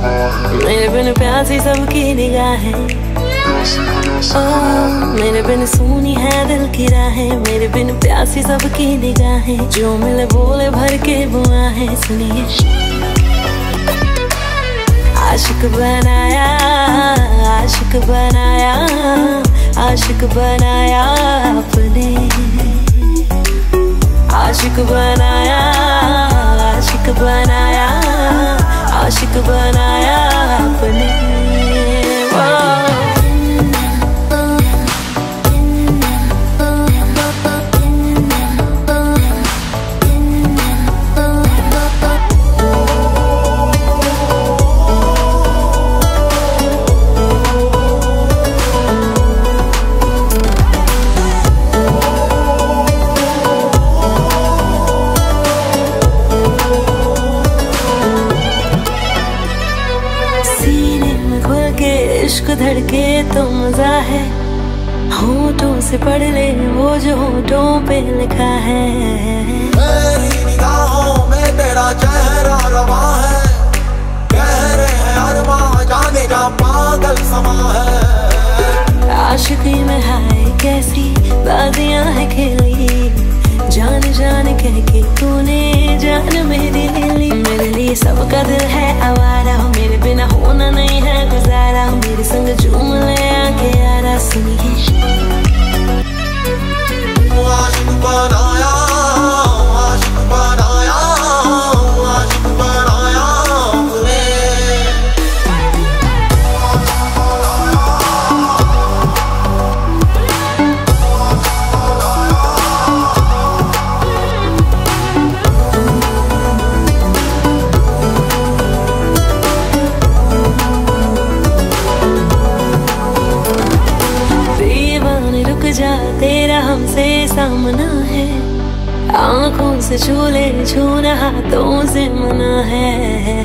मेरे बिन प्यासी सबकी निगाहें, मेरे बिन सुनी है दिल की राहें, मेरे बिन प्यासी सबकी निगाहें, जो मिले बोले भर के बुआ है। सुनिए आशिक बनाया, आशिक बनाया, आशिक बनाया अपने, आशिक बनाया, आशिक बनाया, आशिक बनाया अपने। इश्क धड़के तो मजा है, होठों से पढ़ ले वो जो होठों पे लिखा है। मेरी निगाहों में तेरा चेहरा रवा है, गहरे हैं अरमां जाने जा पागल समा है। आशिकी में हाय कैसी बाजियां है खेली, जान जान कह के तूने जान मेरी ले ली। मेरे लिए सबका दिल है आवारा, मेरे बिना होना नहीं है गुजारा, मेरे संग झूम ले आके यारा। सुनिए आशिक बनाया, आशिक बनाया, आशिक बनाया अपने। जा तेरा हमसे सामना है, आंखों से छू ले छूना हाथों से मना है।